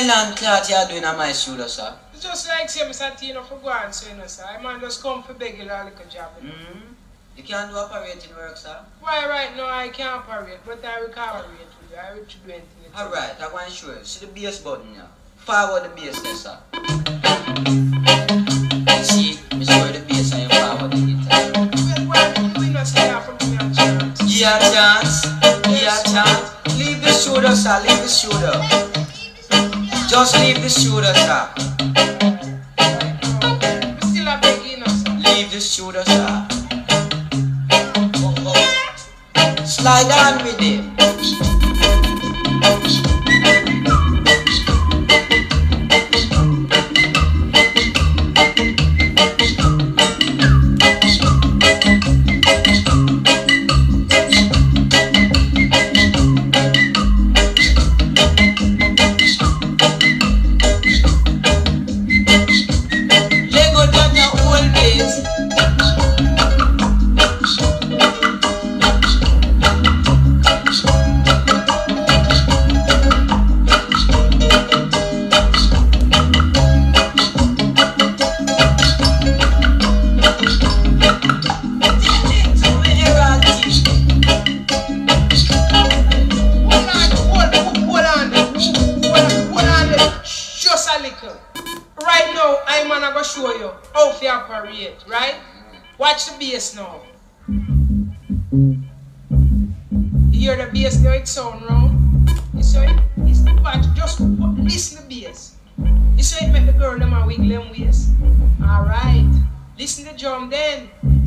nylon cloth you are doing on my shoulder, sir? It's just like same Santino for going, so you know, sir. I man just come for beg you a little job. You can't do operating work, sir? Why right now I can't operate, but I will cooperate with you. I will do anything. Alright, I want to show you. See the bass button here. Forward the bass there, sir. See, me show you the bass and you forward the guitar. Well, why do you doing that stuff for me and chance? Yeah, chance. Yeah, chance. Leave the shoulder, sir. Leave the shoulder. Just leave the shoulder, sir. We still a begging us, sir. Leave the shoulder, sir. Slide on with it. Right now, I'm gonna show you how to operate, right? Watch the bass now. You hear the bass now, it sound wrong. You see it? It's the watch, just listen to the bass. You see it make the girl them a wiggle them waist. Alright. Listen to the drum then.